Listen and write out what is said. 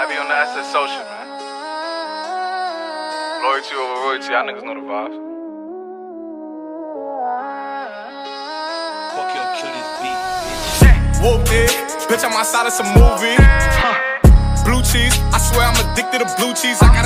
Heavy on the SS social, man. Loyalty over royalty, y'all niggas know the vibes. Fuck your kill this beat, bitch. Whooped it, bitch, I'm outside of some movie. Blue cheese, I swear I'm addicted to blue cheese. I got